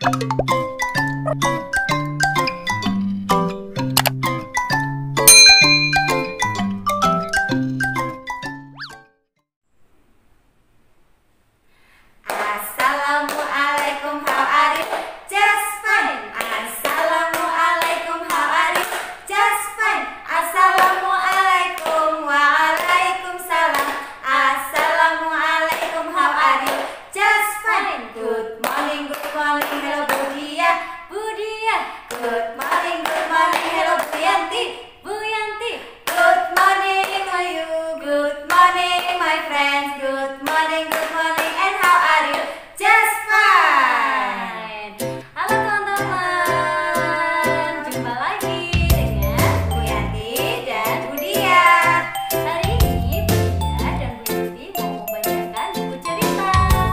Assalamualaikum, how are you? Just fine. Assalamualaikum, how are you? Just fine. Assalamualaikum, waalaikumsalam. Assalamualaikum, how are you? Just fine. Good morning, hello Budia, Budia. Good morning, hello Buyanti, Buyanti. Good morning, you. Good morning, my friends. Good morning, and how are you? Just fine. Halo teman-teman, jumpa lagi dengan Bu Yanti dan Budia. Hari ini Budia dan Bu Yanti mau membacakan buku cerita.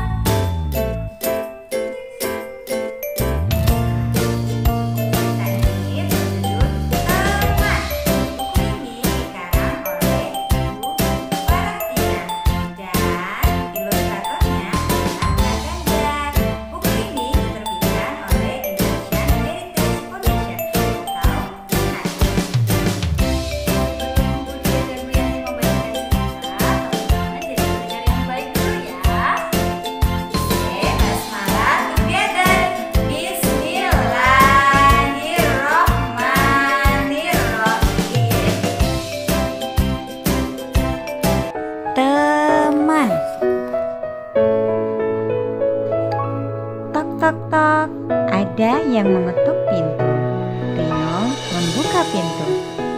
Cerita ini berjudul Teman. Buku ini dikarang oleh Ibu Paratina dan ilustratornya adalah Ganjar. Buku ini diterbitkan oleh Indonesian Heritage Foundation atau IHF. Budia dan Bu Yanti membacakan cerita, teman-teman jadi pendengar yang baik dulu ya. Oke, basmalah together. Bismillahirrahmanirrahim. Teman. Tok tok tok, ada yang mengetuk pintu. Rino membuka pintu.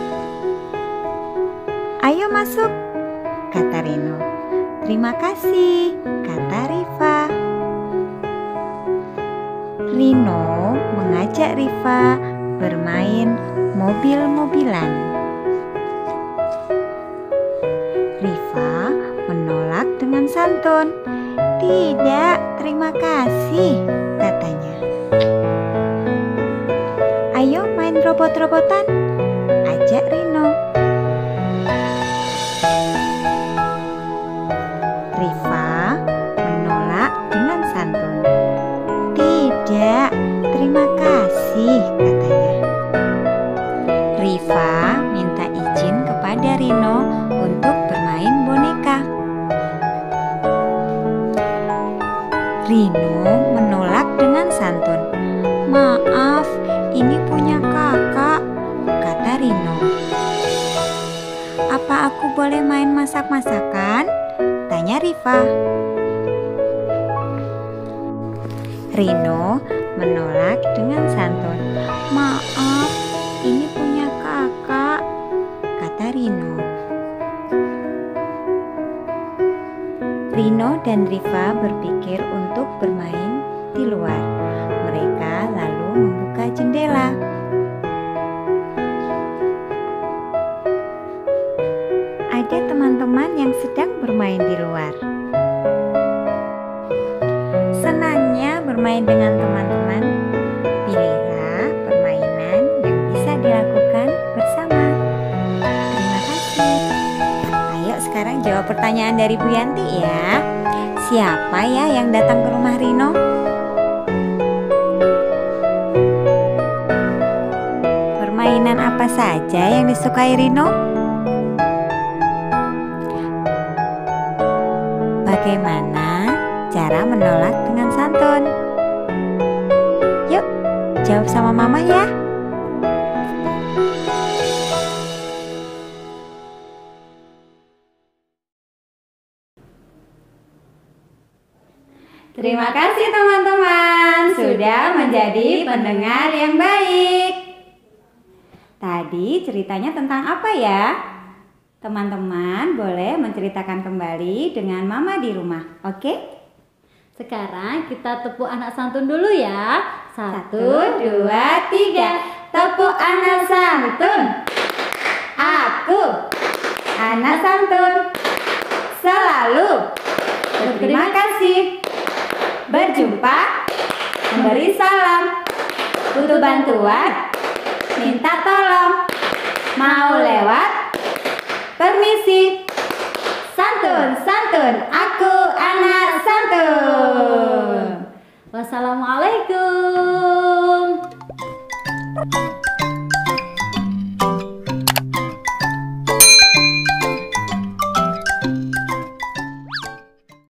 Ayo masuk, kata Rino. Terima kasih, kata Riva. Rino mengajak Riva bermain mobil-mobilan. Riva menolak dengan santun. Tidak, terima kasih, katanya. Ayo main robot-robotan, ajak Rino. Riva menolak dengan santun. Tidak, terima kasih, katanya. Riva minta izin kepada Rino untuk bermain boneka. Rino menolak dengan santun. Maaf, ini punya kakak, kata Rino. Apa aku boleh main masak-masakan? Tanya Riva. Rino menolak dengan santun. Maaf, ini punya kakak, kata Rino. Rino dan Riva berpikir untuk bermain di luar. Mereka lalu membuka jendela. Ada teman-teman yang sedang bermain di luar. Senangnya bermain dengan teman-teman. Pilihlah permainan yang bisa dilakukan bersama. Terima kasih. Ayo sekarang jawab pertanyaan dari Bu Yanti ya. Siapa ya yang datang ke rumah Rino? Permainan apa saja yang disukai Rino? Bagaimana cara menolak dengan santun? Yuk, jawab sama Mama ya. Terima kasih teman-teman sudah menjadi pendengar yang baik. Tadi ceritanya tentang apa ya? Teman-teman boleh menceritakan kembali dengan Mama di rumah, oke? Sekarang kita tepuk anak santun dulu ya. 1, 2, 3. Tepuk anak santun. Aku anak santun, selalu berterima kasih. Berjumpa, memberi salam, butuh bantuan, minta tolong, mau lewat, permisi. Santun, santun, aku anak santun. Wassalamualaikum. Yanti.